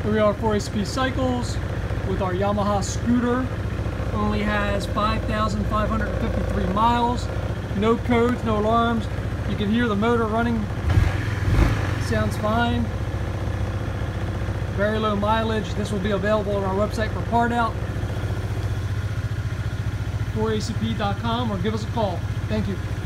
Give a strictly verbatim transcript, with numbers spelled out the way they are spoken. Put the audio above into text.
Here we are, four A C P Cycles with our Yamaha scooter. Only has five thousand five hundred fifty-three miles. No codes, no alarms. You can hear the motor running. Sounds fine. Very low mileage. This will be available on our website for part out. four A C P dot com or give us a call. Thank you.